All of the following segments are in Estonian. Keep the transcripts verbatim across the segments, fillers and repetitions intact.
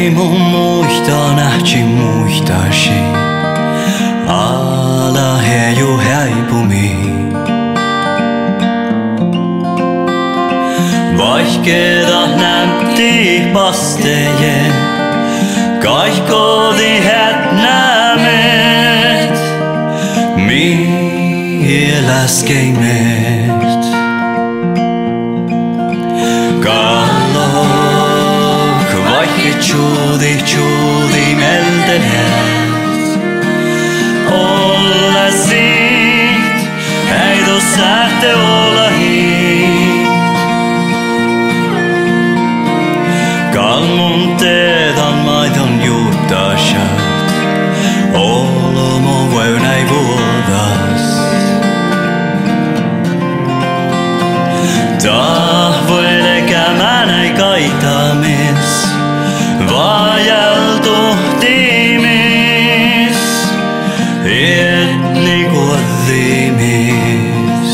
ei mun muista nähti muistasi. Ala he ju häipumi. Vaikkeda näytti pastejen, kaikkodi het nämet, mieleskeimet. Kallok, vaikke tjudi, tjudi meldenet. Olla siit, ei du sähte olla hit. Kalmun teedan maidon juuttasat, olomo väynäi vuodas. Tahvoile kämän ei kaitamis, vajeltu tiimis, etni kuodhimis.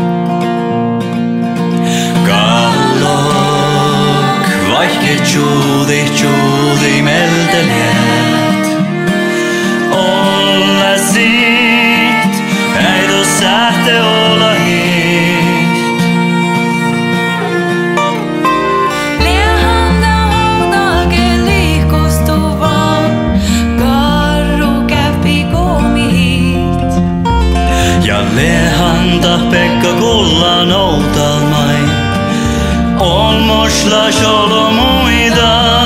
Kallok, vaikke tjudi, tjudi meldenet. Olla siit, ei du sähte olla hit. Ja lehanta Pekka kullan outalmai, on mosla solo muida.